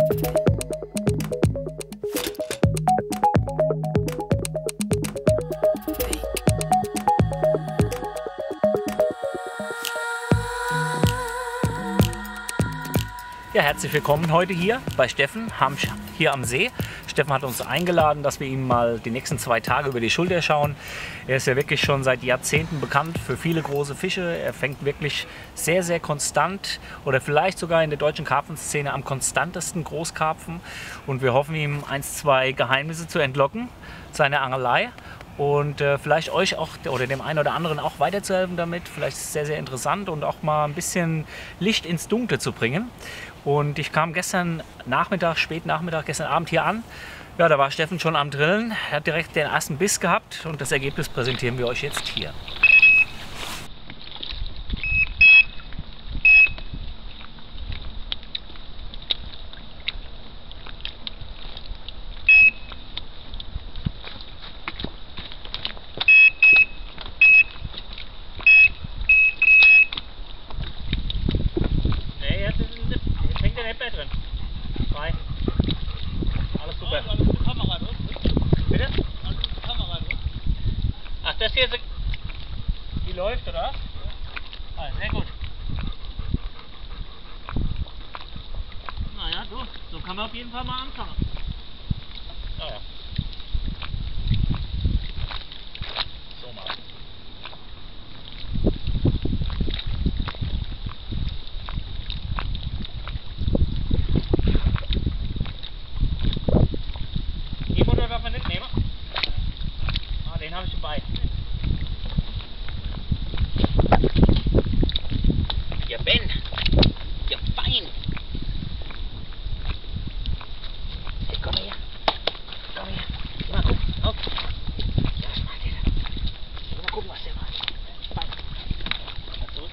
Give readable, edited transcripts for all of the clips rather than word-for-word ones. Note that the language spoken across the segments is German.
Ja, herzlich willkommen heute hier bei Steffen hier am See. Steffen hat uns eingeladen, dass wir ihm mal die nächsten 2 Tage über die Schulter schauen. Er ist ja wirklich schon seit Jahrzehnten bekannt für viele große Fische. Er fängt wirklich sehr, sehr konstant oder vielleicht sogar in der deutschen Karpfenszene am konstantesten Großkarpfen. Und wir hoffen ihm 1, 2 Geheimnisse zu entlocken, seiner Angelei. Und vielleicht euch auch oder dem einen oder anderen auch weiterzuhelfen damit. Vielleicht ist es sehr, sehr interessant und auch mal ein bisschen Licht ins Dunkle zu bringen. Und ich kam gestern Nachmittag, spät Nachmittag, gestern Abend hier an. Ja, da war Steffen schon am Drillen. Er hat direkt den ersten Biss gehabt und das Ergebnis präsentieren wir euch jetzt hier. Drin. 3. Alles super. Alles mit Kamera drin. Bitte? Alles mit Kamera drin. Ach, das hier ist... Die läuft, oder? Ja. Ah, sehr gut. Naja, so kann man auf jeden Fall mal anfangen. Naja. So mal. Darf man nicht nehmen? Ah, den habe ich dabei. Ja, Ben! Ja, fein! Hey, komm her! Komm her! Geh mal gucken! Auf! Ja, was macht der da? Geh mal gucken, was der macht. Fein! Mal zurück.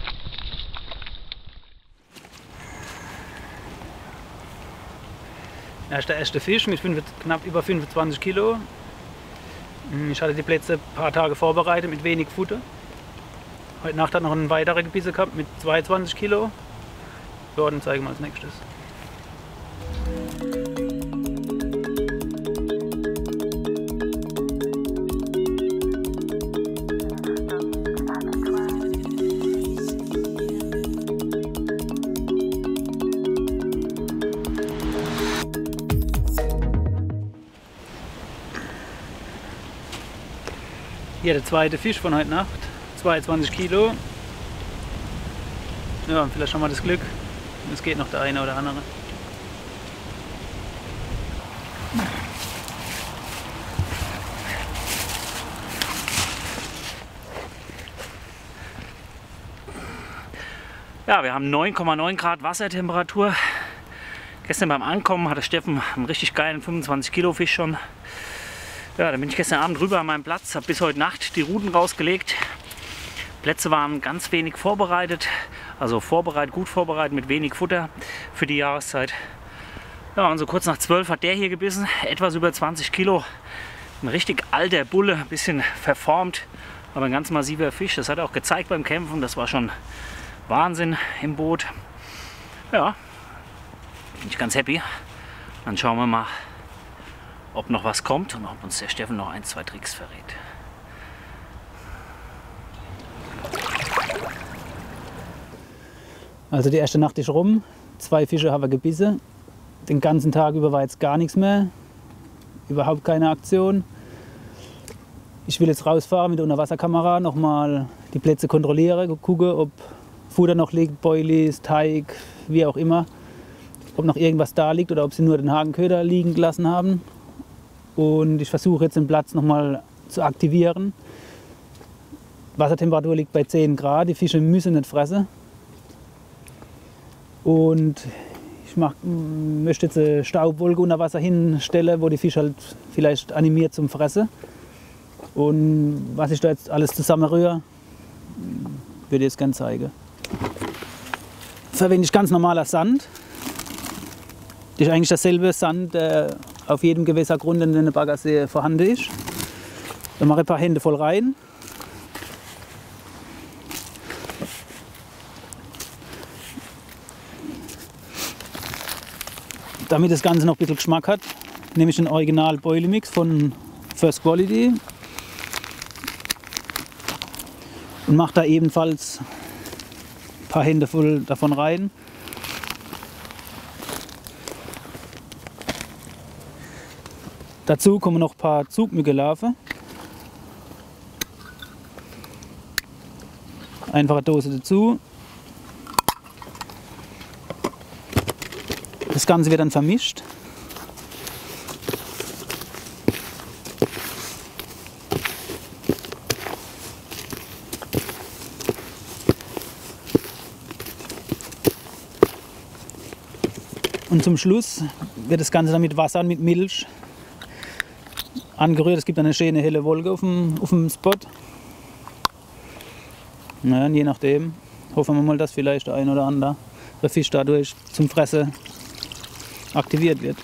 Das ist der erste Fisch mit knapp über 25 Kilo. Ich hatte die Plätze ein paar Tage vorbereitet mit wenig Futter. Heute Nacht hat noch ein weiterer Gebisse gehabt mit 22 Kilo. Ja, dann zeigen wir als nächstes. Hier der zweite Fisch von heute Nacht, 22 Kilo. Ja, vielleicht haben wir das Glück, es geht noch der eine oder andere. Ja, wir haben 9,9 Grad Wassertemperatur. Gestern beim Ankommen hatte Steffen einen richtig geilen 25 Kilo Fisch schon. Ja, dann bin ich gestern Abend rüber an meinem Platz, habe bis heute Nacht die Ruten rausgelegt. Plätze waren ganz wenig vorbereitet, also gut vorbereitet mit wenig Futter für die Jahreszeit. Ja, und so kurz nach 12 hat der hier gebissen, etwas über 20 Kilo. Ein richtig alter Bulle, ein bisschen verformt, aber ein ganz massiver Fisch. Das hat er auch gezeigt beim Kämpfen, das war schon Wahnsinn im Boot. Ja, bin ich ganz happy. Dann schauen wir mal, ob noch was kommt und ob uns der Steffen noch 1, 2 Tricks verrät. Also die erste Nacht ist rum, 2 Fische haben wir gebissen. Den ganzen Tag über war jetzt gar nichts mehr, überhaupt keine Aktion. Ich will jetzt rausfahren mit der Unterwasserkamera, nochmal die Plätze kontrollieren, gucken, ob Futter noch liegt, Boilies, Teig, wie auch immer. Ob noch irgendwas da liegt oder ob sie nur den Hakenköder liegen gelassen haben. Und ich versuche jetzt den Platz nochmal zu aktivieren. Wassertemperatur liegt bei 10 Grad, die Fische müssen nicht fressen. Und ich möchte jetzt eine Staubwolke unter Wasser hinstellen, wo die Fische halt vielleicht animiert zum Fressen. Und was ich da jetzt alles zusammenrühre, würde ich jetzt gerne zeigen. Verwende ich ganz normaler Sand. Das ist eigentlich derselbe Sand, der auf jedem Gewässergrund in der Baggersee vorhanden ist. Dann mache ich ein paar Hände voll rein. Damit das Ganze noch ein bisschen Geschmack hat, nehme ich den Original Boilie Mix von First Quality und mache da ebenfalls ein paar Hände voll davon rein. Dazu kommen noch ein paar Zugmücke-Larven. Einfache Dose dazu. Das Ganze wird dann vermischt. Und zum Schluss wird das Ganze dann mit Wasser und mit Milch angerührt. Es gibt eine schöne helle Wolke auf dem Spot. Ja, je nachdem. Hoffen wir mal, dass vielleicht der ein oder andere Fisch dadurch zum Fressen aktiviert wird.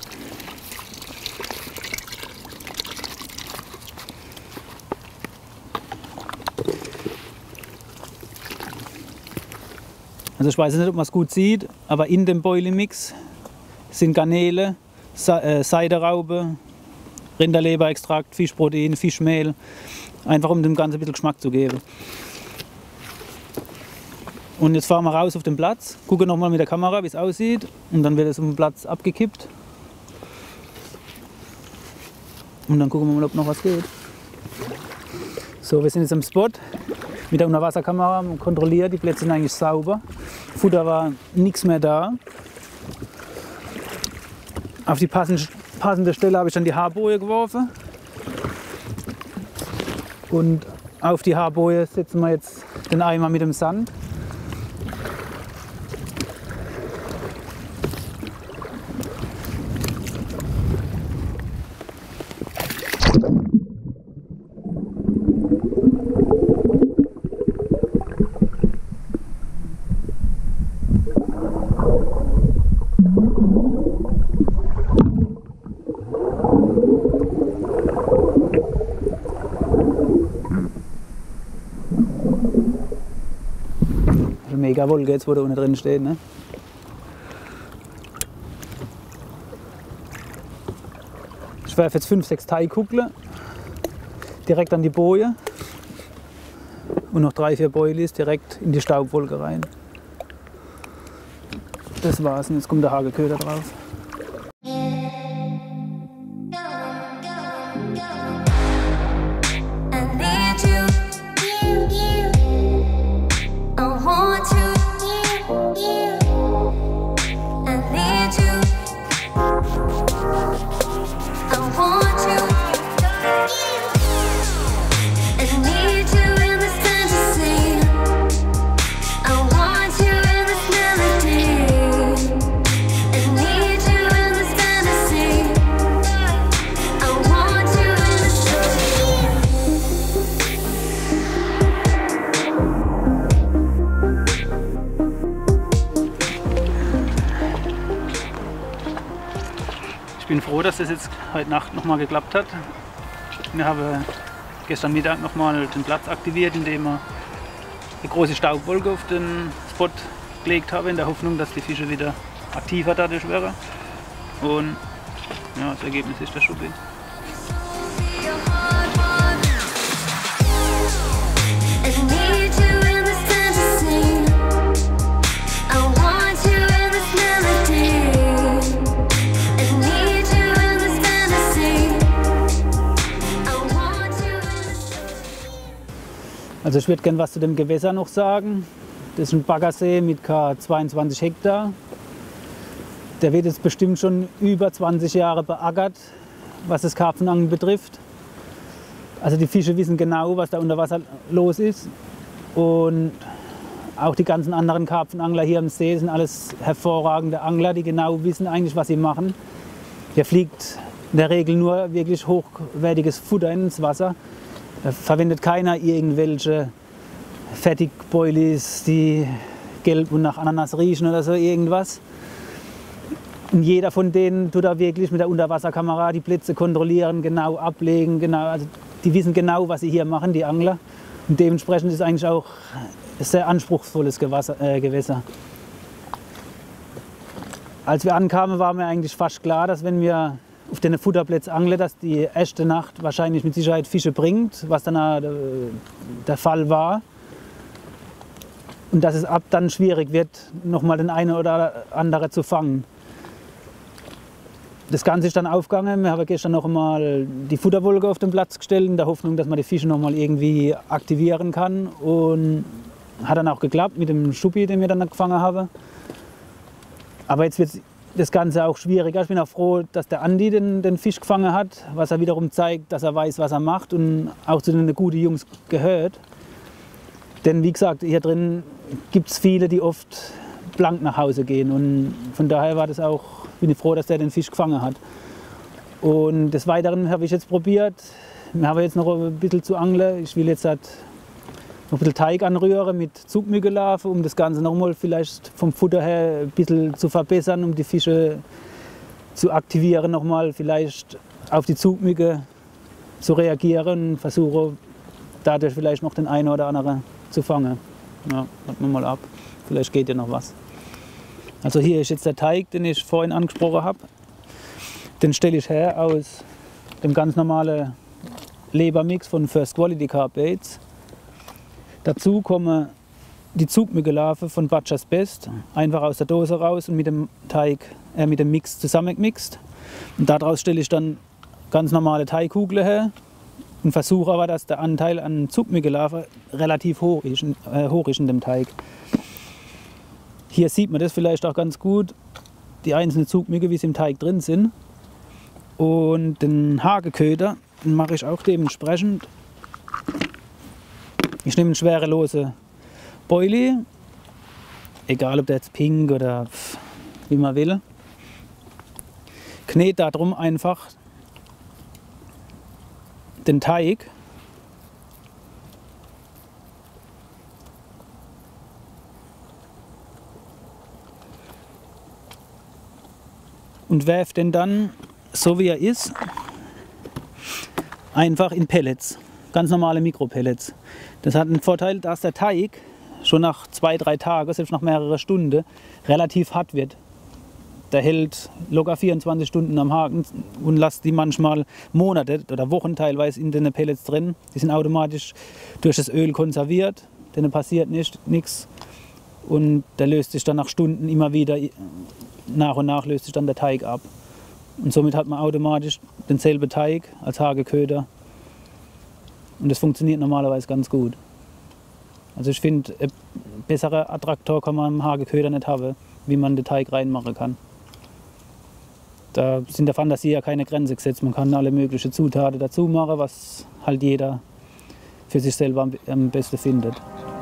Also ich weiß nicht, ob man es gut sieht, aber in dem Boilie Mix sind Garnele, Seideraube, Rinderleberextrakt, Fischprotein, Fischmehl, einfach um dem Ganzen ein bisschen Geschmack zu geben. Und jetzt fahren wir raus auf den Platz, gucken nochmal mit der Kamera, wie es aussieht, und dann wird es auf dem Platz abgekippt. Und dann gucken wir mal, ob noch was geht. So, wir sind jetzt am Spot mit der Unterwasserkamera kontrolliert, die Plätze sind eigentlich sauber. Futter war nichts mehr da. Auf die passende Stelle habe ich dann die Haarboje geworfen. Und auf die Haarboje setzen wir jetzt den Eimer mit dem Sand. Mega Wolke jetzt, wo da unten drin steht. Ne? Ich werfe jetzt 5, 6 Teigkugeln direkt an die Boje und noch 3, 4 Boilies direkt in die Staubwolke rein. Das war's und jetzt kommt der Hagelköder drauf. Ich bin froh, dass das jetzt heute Nacht nochmal geklappt hat. Wir haben gestern Mittag nochmal den Platz aktiviert, indem wir eine große Staubwolke auf den Spot gelegt haben, in der Hoffnung, dass die Fische wieder aktiver dadurch wären. Und ja, das Ergebnis ist das schon gut. Also ich würde gerne was zu dem Gewässer noch sagen. Das ist ein Baggersee mit 22 Hektar. Der wird jetzt bestimmt schon über 20 Jahre beackert, was das Karpfenangeln betrifft. Also die Fische wissen genau, was da unter Wasser los ist. Und auch die ganzen anderen Karpfenangler hier am See sind alles hervorragende Angler, die genau wissen eigentlich, was sie machen. Hier fliegt in der Regel nur wirklich hochwertiges Futter ins Wasser. Da verwendet keiner irgendwelche Fertigboilies, die gelb und nach Ananas riechen oder so irgendwas. Und jeder von denen tut da wirklich mit der Unterwasserkamera die Plätze kontrollieren, genau ablegen, genau, also die wissen genau, was sie hier machen, die Angler. Und dementsprechend ist es eigentlich auch ein sehr anspruchsvolles Gewässer. Als wir ankamen, war mir eigentlich fast klar, dass wenn wir auf den Futterplätzen angeln, dass die erste Nacht wahrscheinlich mit Sicherheit Fische bringt, was dann der Fall war. Und dass es ab dann schwierig wird, nochmal den einen oder anderen zu fangen. Das Ganze ist dann aufgegangen. Wir haben gestern noch einmal die Futterwolke auf den Platz gestellt, in der Hoffnung, dass man die Fische noch mal irgendwie aktivieren kann. Und hat dann auch geklappt mit dem Schuppi, den wir dann gefangen haben. Aber jetzt wird das Ganze auch schwieriger. Ich bin auch froh, dass der Andi den Fisch gefangen hat, was er wiederum zeigt, dass er weiß, was er macht und auch zu den guten Jungs gehört. Denn wie gesagt, hier drin gibt es viele, die oft blank nach Hause gehen. Und von daher bin ich froh, dass der den Fisch gefangen hat. Und des Weiteren habe ich jetzt probiert, wir haben jetzt noch ein bisschen zu angeln. Ich will jetzt noch ein bisschen Teig anrühren mit Zugmückelarve, um das Ganze nochmal vielleicht vom Futter her ein bisschen zu verbessern, um die Fische zu aktivieren, nochmal vielleicht auf die Zugmücke zu reagieren und versuche dadurch vielleicht noch den einen oder anderen zu fangen. Ja, warten wir mal ab. Vielleicht geht ja noch was. Also hier ist jetzt der Teig, den ich vorhin angesprochen habe. Den stelle ich her aus dem ganz normalen Lebermix von First Quality Carp Baits. Dazu kommen die Zugmückelarve von Butcher's Best, einfach aus der Dose raus und mit dem Mix zusammengemixt. Und daraus stelle ich dann ganz normale Teigkugeln her und versuche aber, dass der Anteil an Zugmückelarve relativ hoch ist in dem Teig. Hier sieht man das vielleicht auch ganz gut, die einzelnen Zugmücke, wie sie im Teig drin sind. Und den Hageköder, den mache ich auch dementsprechend. Ich nehme einen schwerelosen Boilie, egal ob der jetzt pink oder wie man will. Knete darum einfach den Teig und werfe den dann, so wie er ist, einfach in Pellets, ganz normale Mikropellets. Das hat einen Vorteil, dass der Teig schon nach 2-3 Tagen, selbst nach mehreren Stunden, relativ hart wird. Der hält locker 24 Stunden am Haken und lässt die manchmal Monate oder Wochen teilweise in den Pellets drin. Die sind automatisch durch das Öl konserviert, denen passiert nichts. Und der löst sich dann nach Stunden immer wieder, nach und nach löst sich dann der Teig ab. Und somit hat man automatisch denselben Teig als Hageköder. Und das funktioniert normalerweise ganz gut. Also ich finde, ein besserer Attraktor kann man im Hageköder nicht haben, wie man den Teig reinmachen kann. Da sind der Fantasie ja keine Grenze gesetzt. Man kann alle möglichen Zutaten dazu machen, was halt jeder für sich selber am besten findet.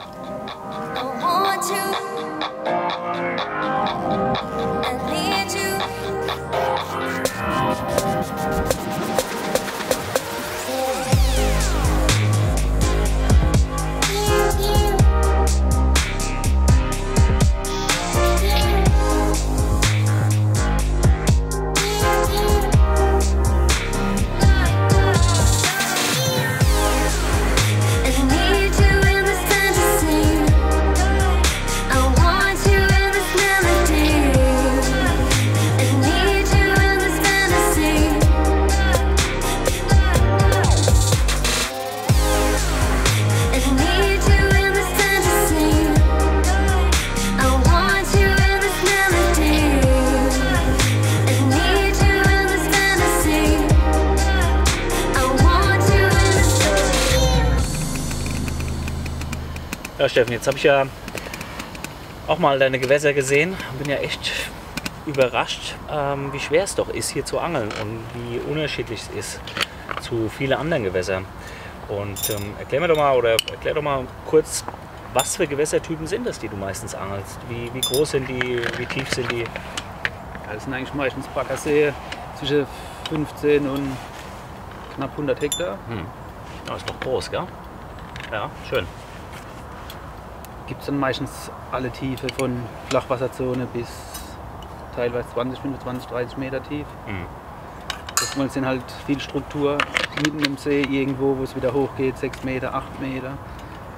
Ja, Steffen, jetzt habe ich ja auch mal deine Gewässer gesehen und bin ja echt überrascht, wie schwer es doch ist, hier zu angeln und wie unterschiedlich es ist zu vielen anderen Gewässern. Und erklär doch mal kurz, was für Gewässertypen sind das, die du meistens angelst? Wie groß sind die, wie tief sind die? Ja, das sind eigentlich meistens Baggerseen zwischen 15 und knapp 100 Hektar. Ja, ist doch groß, gell? Ja, schön. Gibt es dann meistens alle Tiefe von Flachwasserzone bis teilweise 20, 25, 30 Meter tief. Das sind halt viel Struktur mitten im See, irgendwo, wo es wieder hochgeht, 6 Meter, 8 Meter.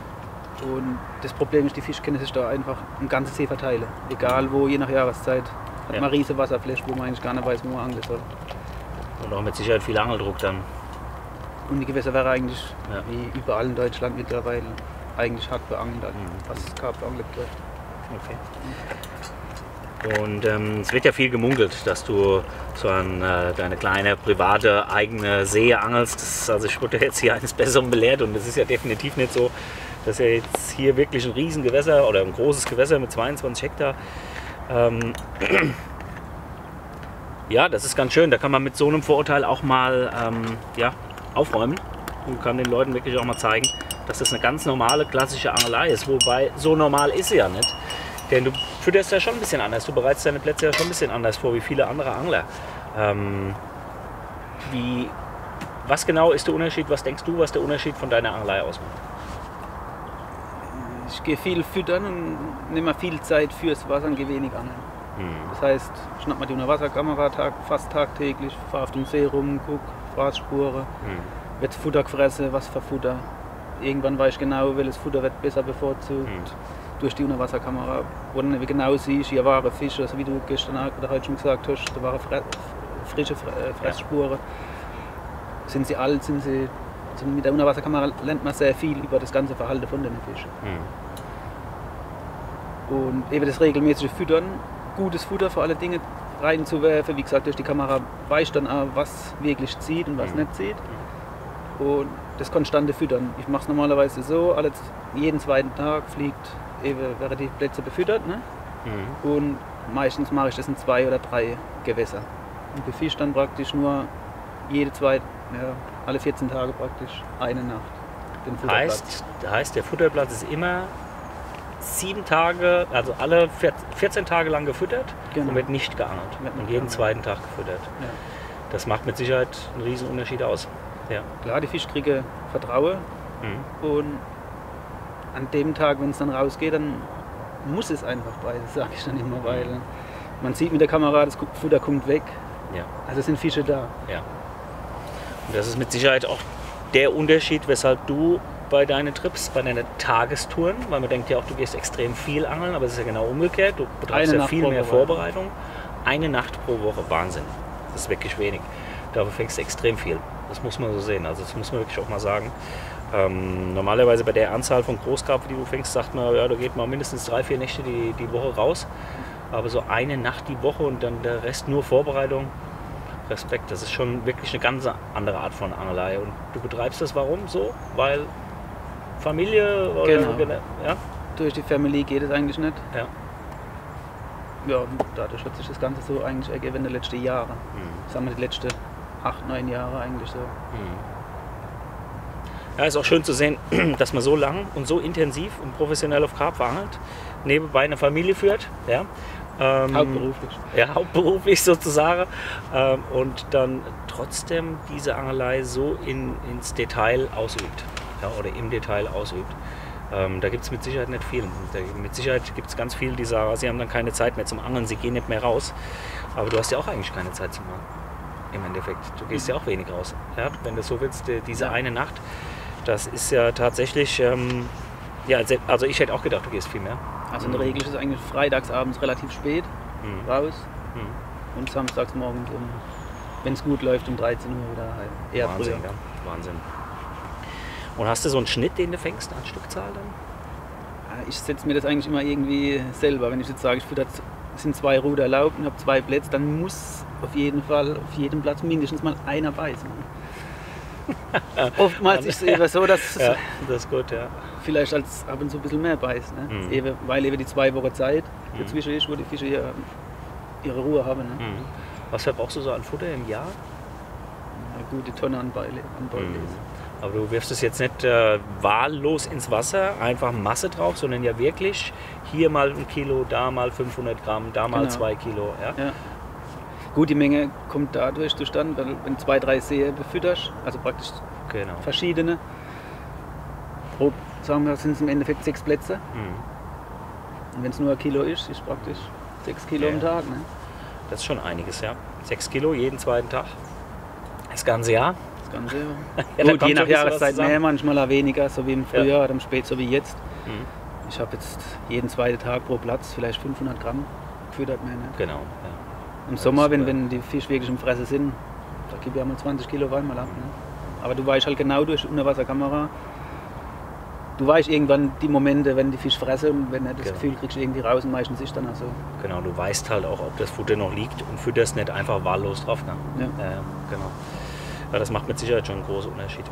Und das Problem ist, die Fische können sich da einfach im ganzen See verteilen. Egal wo, je nach Jahreszeit. Hat Ja. man riesige Wasserfläche, wo man eigentlich gar nicht weiß, wo man angeln soll. Und auch mit Sicherheit viel Angeldruck dann. Und die Gewässer wäre eigentlich, Ja. wie überall in Deutschland mittlerweile, eigentlich hart beangelt, was Karpfenangeln betrifft. Okay. Und es wird ja viel gemunkelt, dass du so an deine kleine private eigene See angelst. Also ich wurde jetzt hier eines Besseren belehrt und das ist ja definitiv nicht so, dass ja jetzt hier wirklich ein Riesengewässer oder ein großes Gewässer mit 22 Hektar. Ja, das ist ganz schön. Da kann man mit so einem Vorurteil auch mal ja, aufräumen und kann den Leuten wirklich auch mal zeigen, dass das eine ganz normale, klassische Angelei ist. Wobei, so normal ist sie ja nicht. Denn du fütterst ja schon ein bisschen anders. Du bereitest deine Plätze ja schon ein bisschen anders vor wie viele andere Angler. Was genau ist der Unterschied? Was denkst du, was der Unterschied von deiner Angelei ausmacht? Ich gehe viel füttern und nehme viel Zeit fürs Wasser und gehe wenig angeln. Das heißt, ich schnapp mir die Unterwasserkamera fast tagtäglich, fahre auf dem See rum, gucke, Fraßspuren, wird Futter gefressen, was für Futter. Irgendwann weiß ich genau, welches Futter wird besser bevorzugt durch die Unterwasserkamera, wo du dann genau siehst, hier waren Fische, also wie du gestern oder heute schon gesagt hast, da waren frische Fressspuren. Sind sie alt, also mit der Unterwasserkamera lernt man sehr viel über das ganze Verhalten von den Fischen. Und eben das regelmäßige Füttern, gutes Futter für alle Dinge reinzuwerfen, wie gesagt, durch die Kamera weiß dann auch, was wirklich zieht und was nicht zieht. Und das konstante Füttern. Ich mache es normalerweise so, jeden zweiten Tag werden die Plätze befüttert. Ne? Und meistens mache ich das in 2 oder 3 Gewässer. Und befische dann praktisch nur alle 14 Tage praktisch eine Nacht den Futterplatz. Heißt, der Futterplatz ist immer 7 Tage, also alle 14 Tage lang gefüttert und wird nicht geangelt. Und jeden zweiten Tag gefüttert. Ja. Das macht mit Sicherheit einen riesen Unterschied aus. Ja. Klar, die Fische kriegen Vertrauen und an dem Tag, wenn es dann rausgeht, dann muss es einfach beißen, sage ich dann immer, weil man sieht mit der Kamera, das Futter kommt weg, Ja. also sind Fische da. Ja. Und das ist mit Sicherheit auch der Unterschied, weshalb du bei deinen Trips, bei deinen Tagestouren, weil man denkt ja auch, du gehst extrem viel angeln, aber es ist ja genau umgekehrt, du betreibst ja viel mehr Vorbereitung. Eine Nacht pro Woche, Wahnsinn. Das ist wirklich wenig. Dafür fängst du extrem viel. Das muss man so sehen, also das muss man wirklich auch mal sagen. Normalerweise bei der Anzahl von Großkarpfen, die du fängst, sagt man, ja, da geht mal mindestens 3, 4 Nächte die Woche raus. Aber so eine Nacht die Woche und dann der Rest nur Vorbereitung, Respekt, das ist schon wirklich eine ganz andere Art von Angelei. Und du betreibst das warum so? Weil Familie oder ja? Durch die Familie geht es eigentlich nicht. Ja. Ja, und dadurch hat sich das Ganze so eigentlich ergeben in den letzten Jahren. Sagen wir die letzten 8, 9 Jahre eigentlich so. Ja, ist auch schön zu sehen, dass man so lang und so intensiv und professionell auf Karpfen angelt, nebenbei eine Familie führt. Ja. Hauptberuflich. Ja, hauptberuflich sozusagen. Und dann trotzdem diese Angelei so ins Detail ausübt. Ja, oder im Detail ausübt. Da gibt es mit Sicherheit nicht viel. Mit Sicherheit gibt es ganz viele, die sagen, sie haben dann keine Zeit mehr zum Angeln, sie gehen nicht mehr raus. Aber du hast ja auch eigentlich keine Zeit zum Angeln. Im Endeffekt. Du gehst ja auch wenig raus. Ja, wenn du so willst, diese eine Nacht, das ist ja tatsächlich, ja, also ich hätte auch gedacht, du gehst viel mehr. Also in der Regel ist es eigentlich freitagsabends relativ spät raus und samstags morgens, wenn es gut läuft, um 13 Uhr wieder halt. Eher Wahnsinn, früher. ja. Wahnsinn. Und hast du so einen Schnitt, den du fängst an Stückzahl dann? Ich setze mir das eigentlich immer irgendwie selber. Wenn ich jetzt sage, es sind 2 Ruder erlaubt und habe 2 Plätze, dann muss auf jeden Fall auf jedem Platz mindestens mal einer beißen. Oftmals ist es eben so, dass ja, das ist gut, ja. vielleicht als ab und zu ein bisschen mehr beißt. Ne? Weil eben die 2 Wochen Zeit dazwischen ist, wo die Fische ihre Ruhe haben. Ne? Was verbrauchst du so an Futter im Jahr? Eine gute Tonne an Beile. Aber du wirfst es jetzt nicht wahllos ins Wasser, einfach Masse drauf, sondern ja wirklich hier mal 1 Kilo, da mal 500 Gramm, da mal 2 Kilo. Ja? Ja. Gut, die Menge kommt dadurch zustande, wenn 2, 3 Sehe befütterst, also praktisch verschiedene. Grob sagen wir, sind es im Endeffekt 6 Plätze. Und wenn es nur 1 Kilo ist praktisch 6 Kilo am Tag. Ne? Das ist schon einiges, ja. 6 Kilo jeden zweiten Tag. Das ganze Jahr. Das ganze Jahr. Ja, gut, je nach Jahreszeit mehr, manchmal auch weniger, so wie im Frühjahr oder im Spät, so wie jetzt. Ich habe jetzt jeden zweiten Tag pro Platz vielleicht 500 Gramm gefüttert mehr. Ne? Genau. Ja. Im Sommer, wenn die Fische wirklich im Fressen sind, da gebe ich ja mal 20 Kilo Wein mal ab. Ne? Aber du weißt halt genau durch die Unterwasserkamera, du weißt irgendwann die Momente, wenn die Fische fressen und wenn du das Gefühl kriegst, irgendwie raus und meistens ist dann auch so. Genau, du weißt halt auch, ob das Futter noch liegt und fütterst nicht einfach wahllos drauf. Ne? Ja. Genau. Ja, das macht mit Sicherheit schon einen großen Unterschied.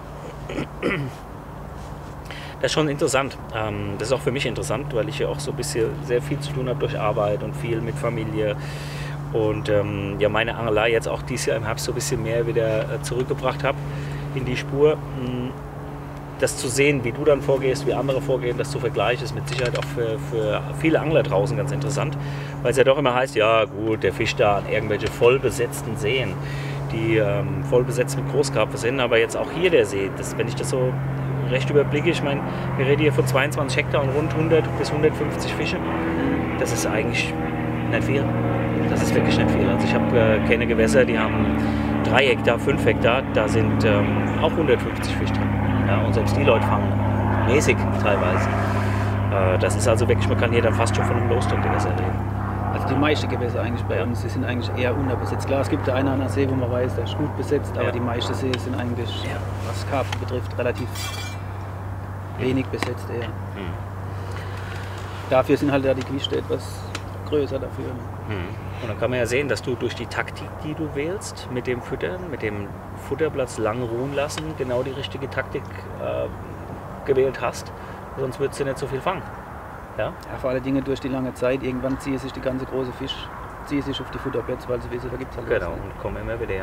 Das ist schon interessant. Das ist auch für mich interessant, weil ich ja auch so ein bisschen sehr viel zu tun habe durch Arbeit und viel mit Familie. Und ja, meine Angelei jetzt auch dieses Jahr im Herbst so ein bisschen mehr wieder zurückgebracht habe in die Spur. Das zu sehen, wie du dann vorgehst, wie andere vorgehen, das zu vergleichen, ist mit Sicherheit auch für viele Angler draußen ganz interessant. Weil es ja doch immer heißt, ja gut, der fischt da an irgendwelche vollbesetzten Seen, die voll besetzt mit Großkarpfen sind. Aber jetzt auch hier der See, wenn ich das so recht überblicke, ich meine, wir reden hier von 22 Hektar und rund 100 bis 150 Fische. Das ist eigentlich nicht viel. Das ist wirklich nicht viel. Also ich habe keine Gewässer, die haben 3 Hektar, 5 Hektar, da sind auch 150 Fische drin. Ja, und selbst die Leute fangen mäßig teilweise. Das ist also wirklich, man kann hier dann fast schon von einem Losdruckgewässer reden. Also die meisten Gewässer eigentlich bei uns, die sind eigentlich eher unterbesetzt. Klar, es gibt da einen anderen See, wo man weiß, der ist gut besetzt, aber die meisten Seen sind eigentlich, was Karpfen betrifft, relativ wenig besetzt eher. Dafür sind halt da die Gewichte etwas größer dafür. Und dann kann man ja sehen, dass du durch die Taktik, die du wählst, mit dem Füttern, mit dem Futterplatz lang ruhen lassen, genau die richtige Taktik gewählt hast. Sonst würdest du nicht so viel fangen. Ja, vor allen Dingen durch die lange Zeit. Irgendwann ziehe sich die ganze große Fisch sich auf die Futterplätze, weil sie wissen, da gibt es halt genau, und kommen immer wieder her.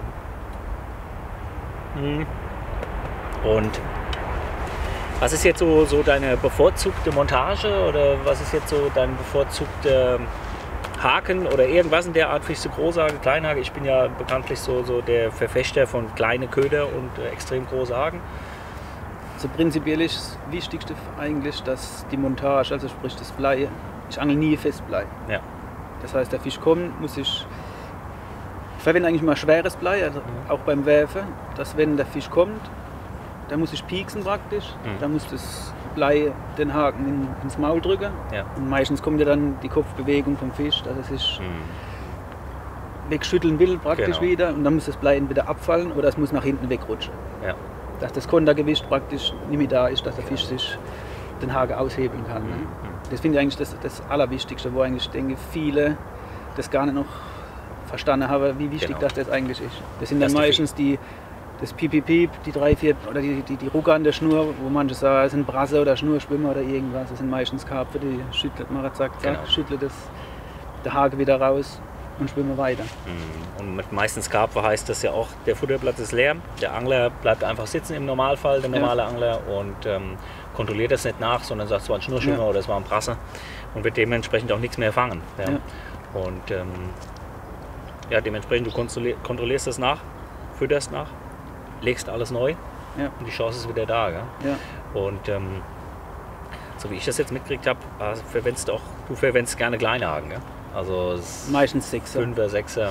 Und was ist jetzt so deine bevorzugte Montage oder was ist jetzt so dein bevorzugter Haken oder irgendwas in der Art? Fischst du Großhake, Kleinhake? Ich bin ja bekanntlich so der Verfechter von kleinen Köder und extrem große Haken. Also prinzipiell ist das Wichtigste eigentlich, dass die Montage, also sprich das Blei, ich angel nie Festblei. Ja. Das heißt, der Fisch kommt, muss ich verwende eigentlich mal schweres Blei, also auch beim Werfen, dass wenn der Fisch kommt, da muss ich pieksen praktisch, da muss das Blei den Haken ins Maul drücken und meistens kommt ja dann die Kopfbewegung vom Fisch, dass er sich wegschütteln will praktisch wieder und dann muss das Blei entweder abfallen oder es muss nach hinten wegrutschen. Ja. Dass das Kontergewicht praktisch nicht mehr da ist, dass der Fisch sich den Haken aushebeln kann. Ne? Das finde ich eigentlich das Allerwichtigste, wo eigentlich denke viele das gar nicht noch verstanden haben, wie wichtig das eigentlich ist. Das sind dann meistens das Piep, die 3/4 oder die Rucker an der Schnur, wo manche sagen, es sind Brasse oder Schnurschwimmer oder irgendwas. Das sind meistens Karpfen, die schüttelt man, zack, schüttelt der Haken wieder raus und schwimmen weiter. Und mit meistens Karpfen heißt das ja auch, der Futterplatz ist leer, der Angler bleibt einfach sitzen im Normalfall, der normale Angler, und kontrolliert das nicht nach, sondern sagt, es war ein Schnurschwimmer oder es war ein Brasse und wird dementsprechend auch nichts mehr fangen. Ja. Und dementsprechend, du kontrollierst das nach, fütterst nach, legst alles neu und die Chance ist wieder da. Gell? Ja. Und so wie ich das jetzt mitgekriegt habe, du verwendest gerne kleine Haken. Gell? Also meistens 6er. 5er, 6er. 6er,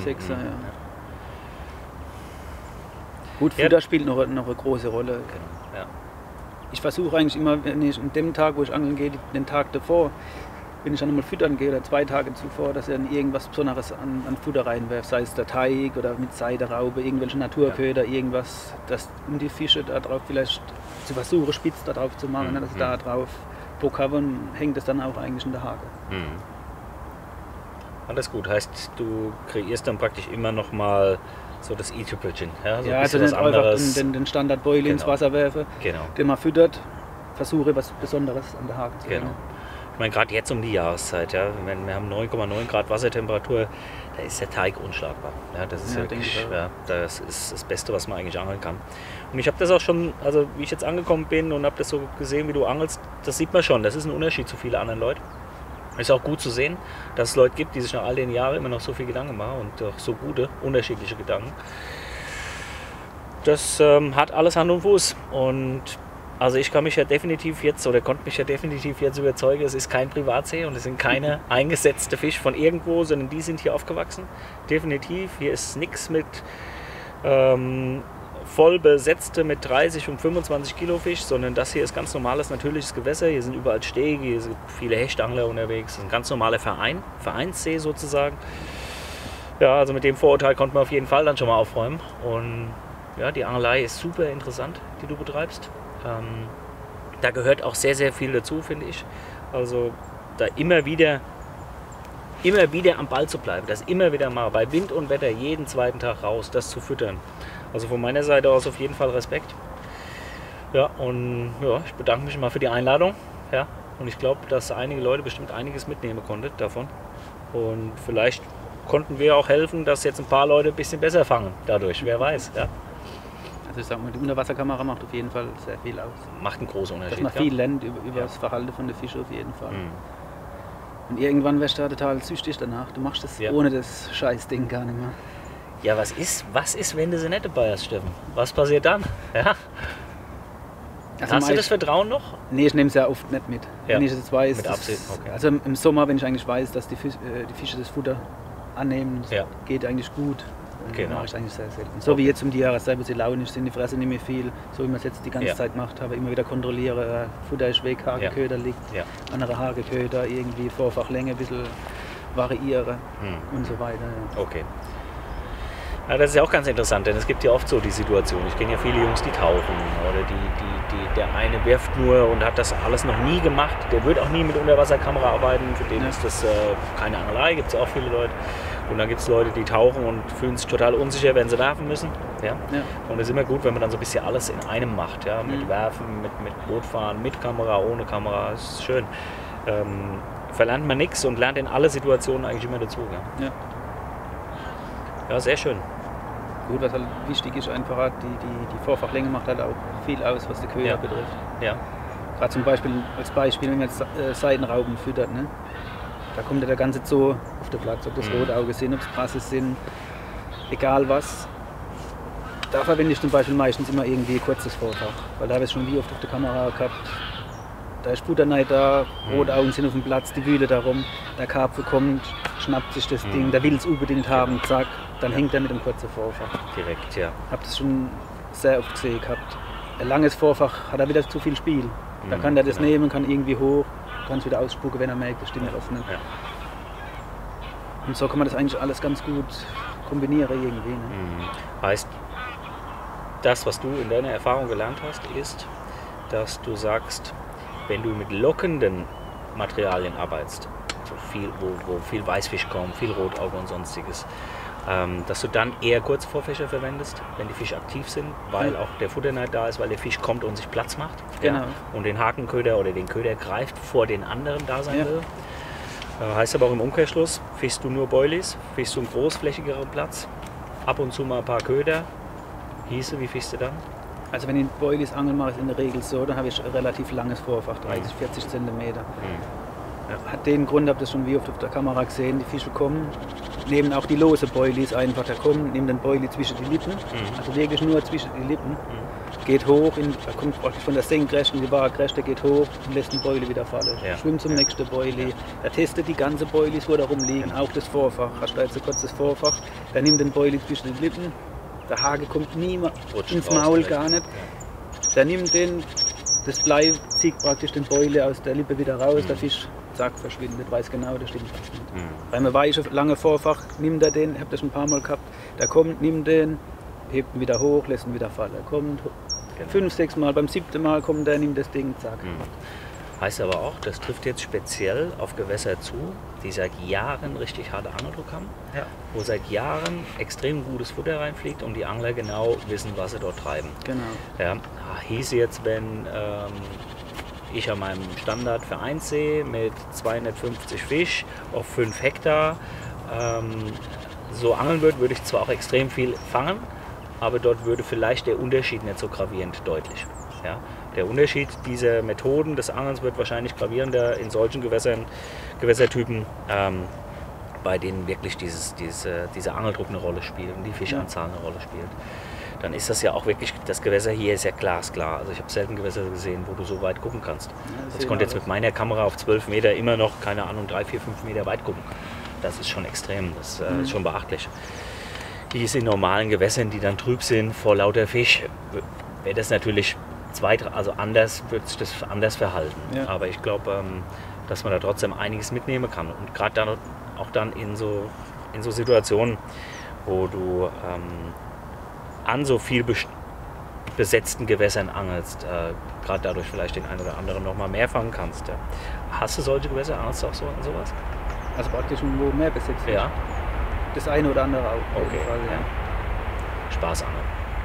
Gut, Futter spielt noch eine große Rolle. Genau. Ja. Ich versuche eigentlich immer, wenn ich an dem Tag, wo ich angeln gehe, den Tag davor, wenn ich dann nochmal füttern gehe oder 2 Tage zuvor, dass ich dann irgendwas Besonderes an Futter reinwerfe, sei es der Teig oder mit Seideraube, irgendwelche Naturköder, irgendwas, um die Fische da drauf vielleicht zu versuchen, spitz da drauf zu machen, dass sie da drauf Bock haben, und hängt das dann auch eigentlich in der Hake. Alles gut, heißt, du kreierst dann praktisch immer noch mal so das i-Tüpfelchen. Ja, so also nicht einfach den Standardbeul ins Wasser werfen, den man füttert, versuche was Besonderes an der Hake zu machen. Ich meine, gerade jetzt um die Jahreszeit, wir haben 9,9 Grad Wassertemperatur, da ist der Teig unschlagbar. Ja, das ist wirklich, das ist das Beste, was man eigentlich angeln kann. Und ich habe das auch schon, also wie ich jetzt angekommen bin und habe das so gesehen, wie du angelst, das sieht man schon, das ist ein Unterschied zu vielen anderen Leuten. Ist auch gut zu sehen, dass es Leute gibt, die sich nach all den Jahren immer noch so viel Gedanken machen und auch so gute, unterschiedliche Gedanken. Das hat alles Hand und Fuß. Und also ich kann mich ja definitiv jetzt oder konnte mich ja definitiv jetzt überzeugen, es ist kein Privatsee und es sind keine eingesetzte Fische von irgendwo, sondern die sind hier aufgewachsen. Definitiv, hier ist nichts mit voll besetzte mit 30 und 25 Kilo Fisch, sondern das hier ist ganz normales, natürliches Gewässer. Hier sind überall Stege, hier sind viele Hechtangler unterwegs. Das ist ein ganz normaler Vereinssee sozusagen. Ja, also mit dem Vorurteil konnten wir auf jeden Fall dann schon mal aufräumen. Und ja, die Angelei ist super interessant, die du betreibst. Da gehört auch sehr, sehr viel dazu, finde ich. Also da immer wieder am Ball zu bleiben, das immer wieder mal bei Wind und Wetter jeden zweiten Tag raus, das zu füttern. Also von meiner Seite aus auf jeden Fall Respekt. Ja, und ja, ich bedanke mich mal für die Einladung. Ja, und ich glaube, dass einige Leute bestimmt einiges mitnehmen konnten davon. Und vielleicht konnten wir auch helfen, dass jetzt ein paar Leute ein bisschen besser fangen dadurch, wer weiß. Ja. Also ich sag mal, die Unterwasserkamera macht auf jeden Fall sehr viel aus. Macht einen großen Unterschied. Dass man viel lernt über das Verhalten von den Fischen auf jeden Fall. Und irgendwann wirst du da total süchtig danach. Du machst das ohne das Scheißding gar nicht mehr. Ja, was ist, wenn du sie nicht dabei hast, Steffen? Was passiert dann? Ja. Also hast du das Vertrauen noch? Nee, ich nehme es ja oft nicht mit. Ja. Wenn ich es jetzt weiß, mit Absicht, okay. Also im Sommer, wenn ich eigentlich weiß, dass die Fische das Futter annehmen, das geht eigentlich gut. Genau. Mache ich eigentlich sehr selten. So wie jetzt um die Jahreszeit, wo sie launisch sind, die fressen nicht mehr viel. So wie man es jetzt die ganze Zeit gemacht habe, immer wieder kontrolliere, Futter ist weg, Hageköder liegt, andere Hageköder, irgendwie Vorfachlänge ein bisschen variiere und so weiter. Ja. Okay. Ja, das ist ja auch ganz interessant, denn es gibt ja oft so die Situation, ich kenne ja viele Jungs, die tauchen oder der eine wirft nur und hat das alles noch nie gemacht, der wird auch nie mit Unterwasserkamera arbeiten, für den ist das keine Angelei, gibt es ja auch viele Leute. Und dann gibt es Leute, die tauchen und fühlen sich total unsicher, wenn sie werfen müssen. Ja? Und es ist immer gut, wenn man dann so ein bisschen alles in einem macht. Ja? Mit Werfen, mit Bootfahren, mit Kamera, ohne Kamera. Das ist schön. Verlernt man nichts und lernt in alle Situationen eigentlich immer dazu. Ja, ja, sehr schön. Gut, was halt wichtig ist, einfach die Vorfachlänge macht halt auch viel aus, was die Köder betrifft. Ja. Gerade zum Beispiel, als Beispiel, wenn man jetzt Seidenrauben füttert, ne? Da kommt ja der ganze Zoo auf den Platz, ob das Rotauge sind, ob es Brasse sind, egal was. Da verwende ich zum Beispiel meistens immer irgendwie kurzes Vorfach, weil da habe ich es schon wie oft auf der Kamera gehabt. Da ist Futterneid da, Rotaugen sind auf dem Platz, die wühlen da rum, der Karpfen kommt, schnappt sich das Ding, der will es unbedingt haben, zack, dann hängt er mit dem kurzen Vorfach. Direkt, ja. Habe das schon sehr oft gesehen gehabt. Ein langes Vorfach hat er wieder zu viel Spiel. Da kann er das nehmen, kann irgendwie hoch, kann es wieder ausspucken, wenn er merkt, das stimmt offen. Ja. Und so kann man das eigentlich alles ganz gut kombinieren irgendwie. Ne? Heißt, das, was du in deiner Erfahrung gelernt hast, ist, dass du sagst, wenn du mit lockenden Materialien arbeitest, wo viel Weißfisch kommt, viel Rotauge und sonstiges, dass du dann eher Kurzvorfächer verwendest, wenn die Fische aktiv sind, weil auch der Futterneid da ist, weil der Fisch kommt und sich Platz macht. Genau. Und den Hakenköder oder den Köder greift, vor den anderen da sein will. Heißt aber auch im Umkehrschluss, fischst du nur Boilies, fischst du einen großflächigeren Platz, ab und zu mal ein paar Köder, hieße, wie fischst du dann? Also wenn ich Boilies angeln mache, ist in der Regel so, dann habe ich ein relativ langes Vorfach, 30, 40 cm. Hat den Grund, habe das schon wie oft auf der Kamera gesehen, die Fische kommen, nehmen auch die lose Boilies einfach, der kommt, nehmen den Boilie zwischen die Lippen, also wirklich nur zwischen die Lippen, geht hoch, da kommt praktisch von der Senkrechten, die Waagrechte, geht hoch und lässt den Boilie wieder fallen. Schwimmt zum nächsten Boilie, er testet die ganze Boilies, wo da rumliegen, auch das Vorfach, hast du jetzt ein kurzes Vorfach, der nimmt den Boilie zwischen die Lippen, der Hage kommt nie ins Maul, gar nicht, der nimmt den, das Blei zieht praktisch den Boilie aus der Lippe wieder raus, der Fisch zack, verschwindet, weiß genau, das stimmt fast nicht. Bei einem weichen, langen Vorfach nimmt er den, ich habe das ein paar Mal gehabt, der kommt, nimmt den, hebt ihn wieder hoch, lässt ihn wieder fallen. Er kommt 5, 6 Mal, beim 7. Mal kommt er, nimmt das Ding, zack. Heißt aber auch, das trifft jetzt speziell auf Gewässer zu, die seit Jahren richtig harte Angeldruck haben, wo seit Jahren extrem gutes Futter reinfliegt und die Angler genau wissen, was sie dort treiben. Genau. Ja, hieß jetzt, wenn ich an meinem Standard-Vereinssee mit 250 Fisch auf 5 Hektar so angeln würde ich zwar auch extrem viel fangen, aber dort würde vielleicht der Unterschied nicht so gravierend deutlich. Ja? Der Unterschied dieser Methoden des Angelns wird wahrscheinlich gravierender in solchen Gewässertypen, bei denen wirklich dieser Angeldruck eine Rolle spielt und die Fischanzahl eine Rolle spielt. Dann ist das ja auch wirklich, das Gewässer hier ist ja glasklar. Also ich habe selten Gewässer gesehen, wo du so weit gucken kannst. Also ich konnte jetzt mit meiner Kamera auf 12 Meter immer noch, keine Ahnung, 3, 4, 5 Meter weit gucken. Das ist schon extrem, das ist schon beachtlich. wie es in normalen Gewässern, die dann trüb sind vor lauter Fisch, wäre das natürlich anders, wird sich das anders verhalten. Ja. Aber ich glaube, dass man da trotzdem einiges mitnehmen kann. Und gerade dann auch dann in so Situationen, wo du an so viel besetzten Gewässern angelst, gerade dadurch vielleicht den einen oder anderen noch mal mehr fangen kannst. Ja. Hast du solche Gewässer? Angelst du auch so an sowas? Also praktisch, wo mehr besetzt ist. Ja. Das eine oder andere auch. Auf jeden Fall, ja. Spaßangeln.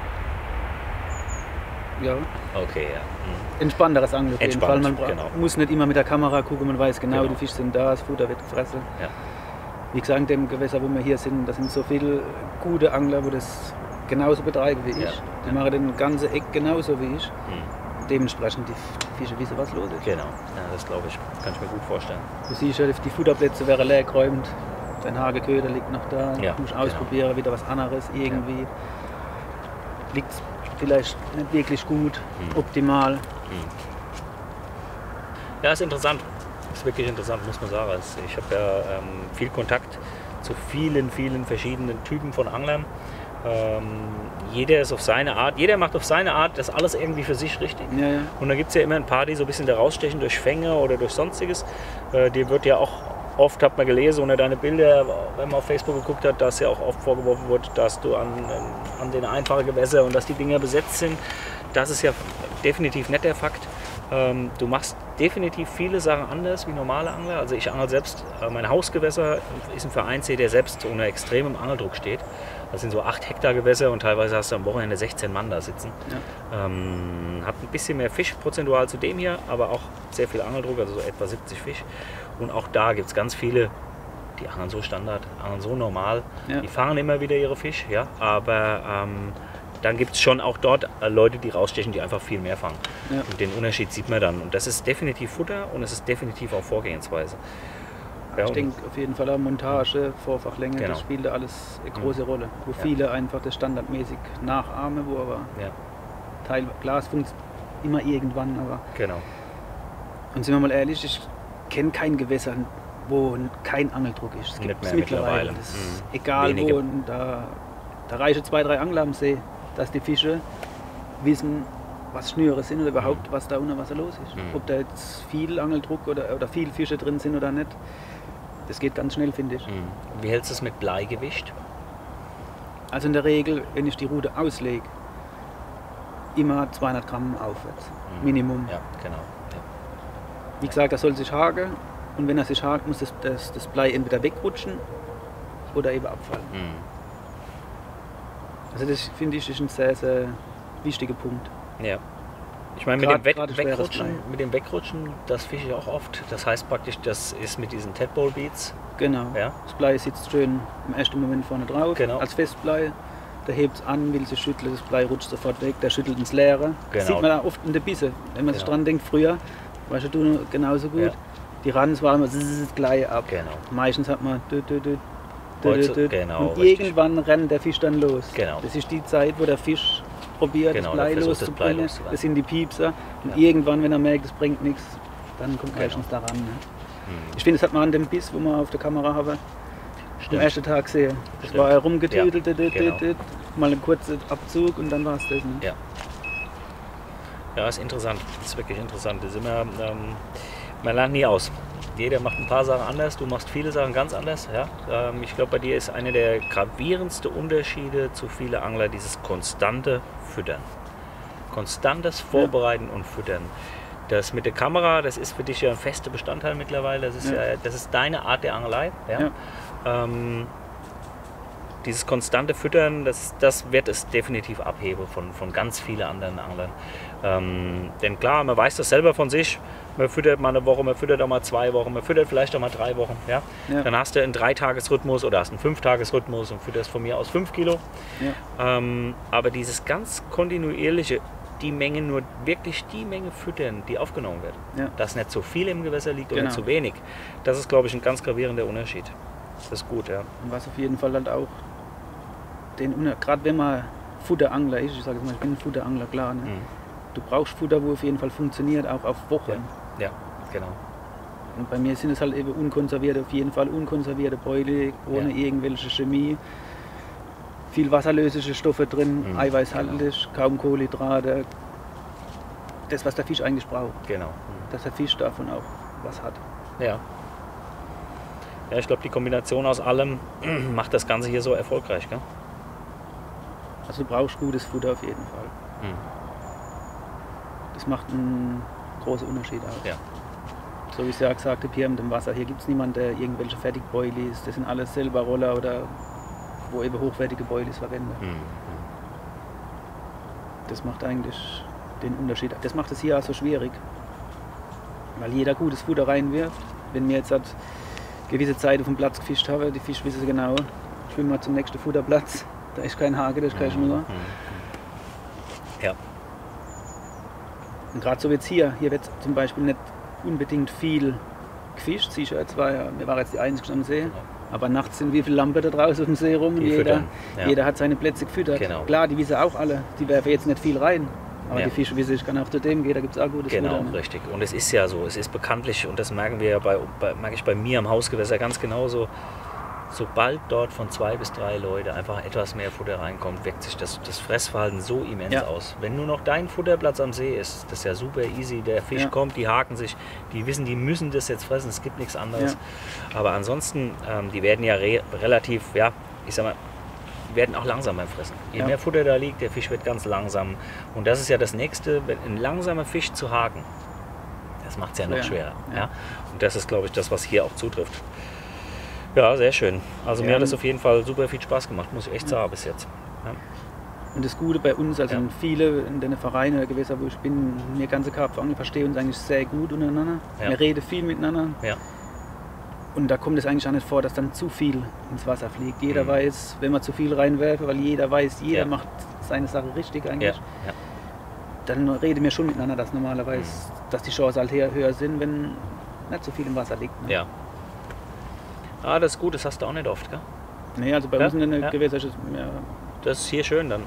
Ja. Okay, ja. Mhm. Entspannteres Angeln auf jeden Fall. Man genau. muss nicht immer mit der Kamera gucken, man weiß genau, Genau. die Fische sind da, das Futter wird gefressen. Ja. Wie gesagt, in dem Gewässer, wo wir hier sind, da sind so viele gute Angler, wo das genauso betreiben wie ich. Ja. Die machen den ganzen Eck genauso wie ich. Mhm. Dementsprechend die Fische wissen, was los ist. Genau, ja, das glaube ich, kann ich mir gut vorstellen. Du siehst ja, die Futterplätze wären leer geräumt. Dein Hageköder liegt noch da. Ja, Du musst genau. ausprobieren, wieder was anderes irgendwie. Liegt vielleicht nicht wirklich gut, optimal. Ja, ist interessant. Ist wirklich interessant, muss man sagen. Ich habe ja viel Kontakt zu vielen verschiedenen Typen von Anglern. Jeder ist auf seine Art, jeder macht auf seine Art das alles irgendwie für sich richtig. Ja, ja. Und da gibt es ja immer ein paar, die so ein bisschen da rausstechen durch Fänge oder durch Sonstiges. Dir wird ja auch oft, hat man gelesen, unter deine Bilder, wenn man auf Facebook geguckt hat, dass ja auch oft vorgeworfen wird, dass du an den einfachen Gewässern und dass die Dinger besetzt sind. Das ist ja definitiv nicht der Fakt. Du machst definitiv viele Sachen anders wie normale Angler. Also ich angel selbst, mein Hausgewässer ist ein Vereinsee, der selbst unter extremem Angeldruck steht. Das sind so 8 Hektar Gewässer und teilweise hast du am Wochenende 16 Mann da sitzen. Ja. Hat ein bisschen mehr Fisch prozentual zu dem hier, aber auch sehr viel Angeldruck, also so etwa 70 Fisch. Und auch da gibt es ganz viele, die angeln so Standard, angeln so normal. Ja. Die fangen immer wieder ihre Fisch, ja, aber dann gibt es schon auch dort Leute, die rausstechen, die einfach viel mehr fangen. Ja. Und den Unterschied sieht man dann. Und das ist definitiv Futter und es ist definitiv auch Vorgehensweise. Ja, ich denke auf jeden Fall auch Montage, Vorfachlänge, genau. Das spielt da alles eine große Rolle. Wo viele einfach das standardmäßig nachahmen, wo aber Glas funktioniert immer irgendwann. Aber genau. Und sind wir mal ehrlich, ich kenne kein Gewässer, wo kein Angeldruck ist. Es gibt es mittlerweile. Das ist egal wenige. Wo. Und da reichen 2, 3 Angler am See, dass die Fische wissen, was Schnüre sind oder überhaupt, was da unter Wasser los ist. Ob da jetzt viel Angeldruck oder viel Fische drin sind oder nicht. Das geht ganz schnell, finde ich. Wie hältst du es mit Bleigewicht? Also in der Regel, wenn ich die Rute auslege, immer 200 Gramm aufwärts. Minimum. Ja, genau. Ja. Wie gesagt, er soll sich haken. Und wenn er sich hakt, muss das Blei entweder wegrutschen oder eben abfallen. Also das finde ich ist ein sehr, sehr wichtiger Punkt. Ja. Ich meine, mit dem Wegrutschen, das fische ich auch oft. Das heißt praktisch, das ist mit diesen Tadpole Beads. Genau. Ja. Das Blei sitzt schön im ersten Moment vorne drauf, als Festblei. Der hebt es an, will sich schütteln, das Blei rutscht sofort weg, der schüttelt ins Leere. Genau. Das sieht man da oft in der Bisse. Wenn man sich dran denkt, früher, weißt du genauso gut, die Rands waren immer gleich ab. Genau. Meistens hat man genau, und irgendwann rennt der Fisch dann los. Genau. Das ist die Zeit, wo der Fisch probiert, das Blei loszubringen. Das sind die Piepser. Und irgendwann, wenn er merkt, es bringt nichts, dann kommt er erstens daran. Ne? Ich finde, das hat man an dem Biss, wo wir auf der Kamera haben, am ersten Tag gesehen. Das war herumgetüdelt, mal einen kurzen Abzug und dann war es das. Ne? Ja. Ja, ist interessant. Das ist wirklich interessant. Das ist immer, man lernt nie aus. Jeder macht ein paar Sachen anders, du machst viele Sachen ganz anders. Ja? Ich glaube, bei dir ist einer der gravierendsten Unterschiede zu vielen Angler dieses konstante Füttern. Konstantes Vorbereiten und Füttern. Das mit der Kamera, das ist für dich ja ein fester Bestandteil mittlerweile. Das ist deine Art der Angelei. Ja? Dieses konstante Füttern, das wird es definitiv abheben von ganz vielen anderen Anglern. Denn klar, man weiß das selber von sich. Man füttert mal eine Woche, man füttert auch mal 2 Wochen, man füttert vielleicht auch mal 3 Wochen. Ja? Dann hast du einen 3-Tages-Rhythmus oder hast einen 5-Tages-Rhythmus und fütterst von mir aus 5 Kilo. Ja. Aber dieses ganz kontinuierliche, die Menge füttern, die aufgenommen wird. Dass nicht zu viel im Gewässer liegt oder zu wenig. Das ist, glaube ich, ein ganz gravierender Unterschied. Das ist gut, ja. Und was auf jeden Fall halt auch, gerade wenn man Futterangler ist, ich sage jetzt mal, ich bin ein Futterangler, klar, ne? Du brauchst Futter, wo auf jeden Fall funktioniert, auch auf Wochen. Ja, genau. Und bei mir sind es halt eben unkonservierte, auf jeden Fall unkonservierte Beute, ohne irgendwelche Chemie. viel wasserlösliche Stoffe drin, eiweißhaltig, kaum Kohlenhydrate. Das, was der Fisch eigentlich braucht. Genau. Dass der Fisch davon auch was hat. Ja. Ja, ich glaube, die Kombination aus allem macht das Ganze hier so erfolgreich, gell? Also du brauchst gutes Futter auf jeden Fall. Das macht einen großen Unterschied aus. Ja. So wie ich es ja gesagt habe, hier mit dem Wasser, hier gibt es niemanden, der irgendwelche Fertigbeulis, das sind alles selber Roller oder wo eben hochwertige Boilies verwendet. Das macht eigentlich den Unterschied. Das macht es hier auch so schwierig, weil jeder gutes Futter reinwirft. Wenn wir jetzt halt gewisse Zeit auf dem Platz gefischt haben, die Fische wissen genau, schwimmen wir zum nächsten Futterplatz, da ist kein Hake, da ist keine Schnur. Ja. Und gerade so wie jetzt hier wird zum Beispiel nicht unbedingt viel gefischt. Siehst du, wir waren jetzt die Einzigen am See, aber nachts sind wie viele Lampen da draußen auf dem See rum und jeder hat seine Plätze gefüttert. Genau. Klar, die wissen auch alle, die werfen jetzt nicht viel rein. Aber die Fische wissen, ich kann auch zu dem gehen, da gibt es auch gutes Futter. Genau, richtig. Und es ist ja so, es ist bekanntlich, und das merken wir ja merke ich bei mir am Hausgewässer ganz genauso, sobald dort von 2 bis 3 Leute einfach etwas mehr Futter reinkommt, wirkt sich das Fressverhalten so immens aus. Wenn nur noch dein Futterplatz am See ist, das ist ja super easy, der Fisch kommt, die haken sich, die wissen, die müssen das jetzt fressen, es gibt nichts anderes. Ja. Aber ansonsten, die werden ja relativ, ich sag mal, werden auch langsam beim Fressen. Je mehr Futter da liegt, der Fisch wird ganz langsam. Und das ist ja das Nächste, ein langsamer Fisch zu haken. Das macht es ja noch schwerer. Ja. Und das ist, glaube ich, das, was hier auch zutrifft. Ja, sehr schön. Also mir hat es auf jeden Fall super viel Spaß gemacht, muss ich echt sagen, bis jetzt. Ja. Und das Gute bei uns, also viele in den Vereinen oder Gewässer, wo ich bin, wir ganze Karpfangel verstehen uns eigentlich sehr gut untereinander. Ja. Wir reden viel miteinander. Ja. Und da kommt es eigentlich auch nicht vor, dass dann zu viel ins Wasser fliegt. Jeder weiß, wenn man zu viel reinwerfen, weil jeder weiß, jeder macht seine Sache richtig eigentlich. Ja. Dann reden wir schon miteinander, dass normalerweise, dass die Chancen halt höher sind, wenn nicht so viel im Wasser liegt. Ne? Ja. Ah, das ist gut, das hast du auch nicht oft, gell? Nee, also bei uns in den Gewässern ist es mehr. Das ist hier schön dann.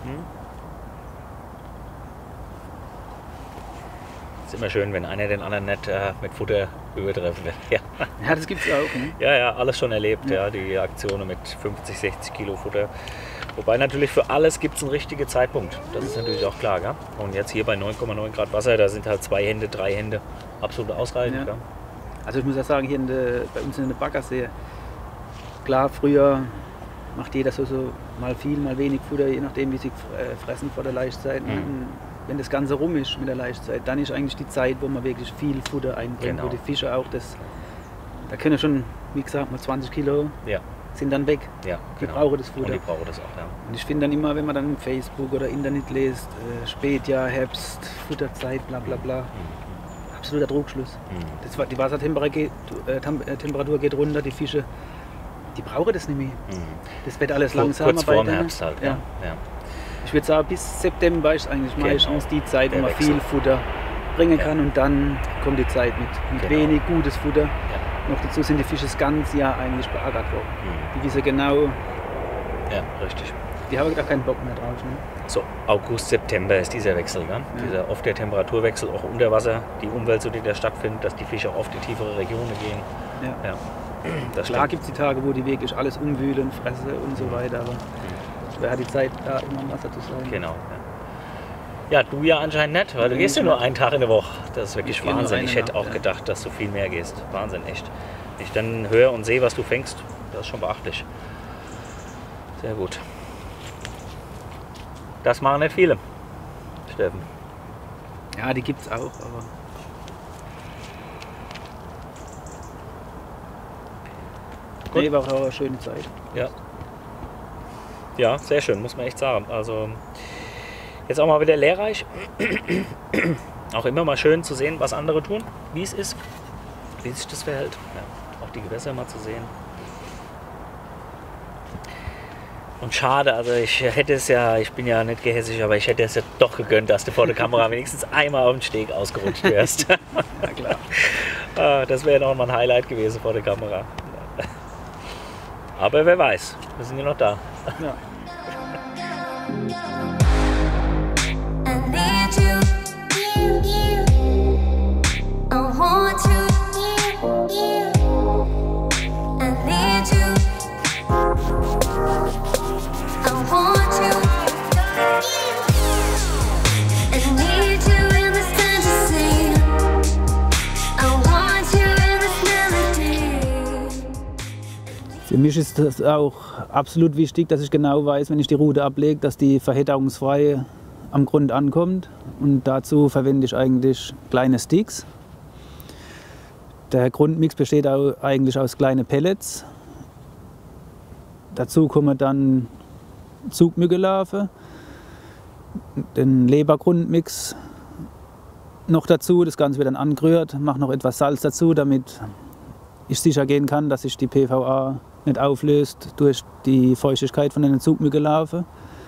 Ist immer schön, wenn einer den anderen nicht mit Futter übertreffen will. Ja, das gibt es auch. Ne? Ja, alles schon erlebt, die Aktionen mit 50, 60 Kilo Futter. Wobei natürlich für alles gibt es einen richtigen Zeitpunkt. Das ist natürlich auch klar. Gell? Und jetzt hier bei 9,9 Grad Wasser, da sind halt 2 Hände, 3 Hände absolut ausreichend. Ja. Also ich muss ja sagen, hier bei uns in der Baggersee, klar, früher macht jeder so mal viel, mal wenig Futter, je nachdem wie sie fressen vor der Laichzeit. Wenn das Ganze rum ist mit der Laichzeit, dann ist eigentlich die Zeit, wo man wirklich viel Futter einbringt, wo die Fische auch da können schon, wie gesagt, mal 20 Kilo sind dann weg. Ja, die brauchen das Futter. Und die brauchen das auch, ja. Und ich finde dann immer, wenn man dann Facebook oder Internet liest, Spätjahr, Herbst, Futterzeit, bla bla bla, absoluter Trugschluss. Die Wassertemperatur geht runter, die Fische, die brauchen das nicht mehr. Das wird alles langsamer. Kurz vor dem Herbst halt. Ja. Ich würde sagen, bis September ist eigentlich meistens die Zeit, wo man viel Futter bringen kann und dann kommt die Zeit mit wenig gutes Futter. Ja. Noch dazu sind die Fische das ganze Jahr eigentlich beackert worden. Die wissen genau. Ja, richtig. Die haben gar keinen Bock mehr drauf. Ne? So, August, September ist dieser Wechsel. Ne? Dieser oft der Temperaturwechsel, auch unter Wasser, die Umwälzung, die da stattfindet, dass die Fische auch oft in tiefere Regionen gehen. Ja. Klar gibt es die Tage, wo die wirklich alles umwühlen, fressen und so weiter. Aber wer hat die Zeit, da immer im Wasser zu sein? Genau. Ja, du ja anscheinend nicht, weil du gehst ja nur einen Tag in der Woche. Das ist wirklich Wahnsinn. Ich hätte auch gedacht, dass du viel mehr gehst. Wahnsinn, echt. Wenn ich dann höre und sehe, was du fängst, das ist schon beachtlich. Sehr gut. Das machen nicht viele, Steffen. Ja, die gibt es auch, aber... Nee, war auch eine schöne Zeit. Ja, sehr schön, muss man echt sagen. Also jetzt auch mal wieder lehrreich. Auch immer mal schön zu sehen, was andere tun, wie es ist, wie sich das verhält. Ja, auch die Gewässer mal zu sehen. Und schade, also ich bin ja nicht gehässig, aber ich hätte es ja doch gegönnt, dass du vor der Kamera wenigstens einmal auf den Steg ausgerutscht wärst. Na klar. Das wäre noch mal ein Highlight gewesen vor der Kamera. Aber wer weiß, wir sind ja noch da. Ja. I want mich ist es auch absolut wichtig, dass ich genau weiß, wenn ich die Rute ablege, dass die verhedderungsfrei am Grund ankommt. Und dazu verwende ich eigentlich kleine Sticks. Der Grundmix besteht eigentlich aus kleinen Pellets. Dazu kommen dann Zugmückelarve, den Lebergrundmix noch dazu. Das Ganze wird dann angerührt, mache noch etwas Salz dazu, damit ich sicher gehen kann, dass sich die PVA nicht auflöst durch die Feuchtigkeit von den Zugmückelarve.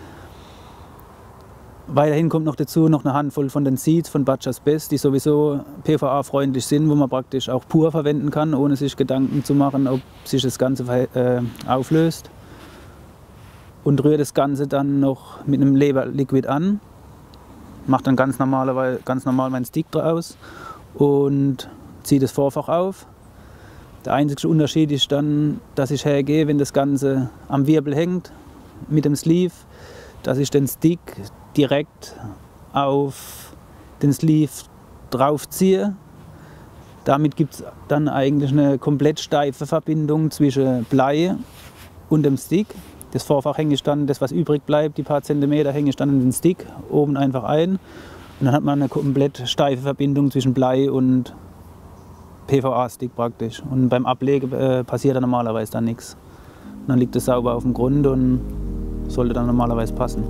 Weiterhin kommt noch dazu noch eine Handvoll von den Seeds von Butcher's Best, die sowieso PVA-freundlich sind, wo man praktisch auch pur verwenden kann, ohne sich Gedanken zu machen, ob sich das Ganze auflöst. Und rühre das Ganze dann noch mit einem Leberliquid an. Mache dann ganz normal meinen Stick draus und ziehe das Vorfach auf. Der einzige Unterschied ist dann, dass ich hergehe, wenn das Ganze am Wirbel hängt mit dem Sleeve, dass ich den Stick direkt auf den Sleeve draufziehe. Damit gibt es dann eigentlich eine komplett steife Verbindung zwischen Blei und dem Stick. Das Vorfach hänge ich dann, das was übrig bleibt, die paar Zentimeter, hänge ich dann in den Stick oben einfach ein. Und dann hat man eine komplett steife Verbindung zwischen Blei und PVA-Stick praktisch. Und beim Ablegen passiert dann normalerweise dann nichts. Und dann liegt es sauber auf dem Grund und sollte dann normalerweise passen.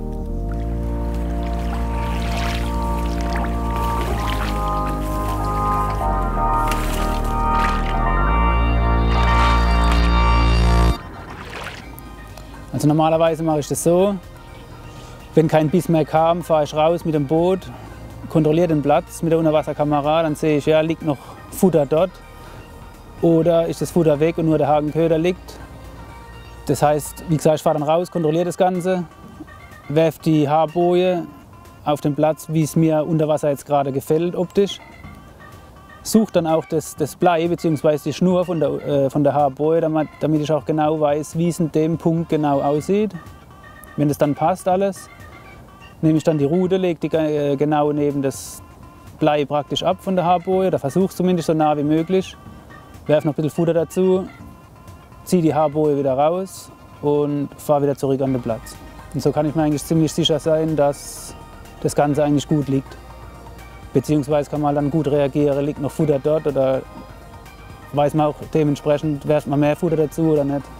Also normalerweise mache ich das so, wenn kein Biss mehr kam, fahre ich raus mit dem Boot, kontrolliere den Platz mit der Unterwasserkamera, dann sehe ich, ja, liegt noch Futter dort oder ist das Futter weg und nur der Hakenköder liegt. Das heißt, wie gesagt, ich fahre dann raus, kontrolliere das Ganze, werfe die Haarboje auf den Platz, wie es mir unter Wasser jetzt gerade gefällt optisch. Suche dann auch das Blei bzw. die Schnur von der Haarboje, damit ich auch genau weiß, wie es in dem Punkt genau aussieht. Wenn das dann passt alles, nehme ich dann die Rute, lege die genau neben das Blei praktisch ab von der Haarboje, oder versuche es zumindest so nah wie möglich. Werfe noch ein bisschen Futter dazu, ziehe die Haarboje wieder raus und fahre wieder zurück an den Platz. Und so kann ich mir eigentlich ziemlich sicher sein, dass das Ganze eigentlich gut liegt. Beziehungsweise kann man dann gut reagieren, liegt noch Futter dort oder weiß man auch dementsprechend, werft man mehr Futter dazu oder nicht.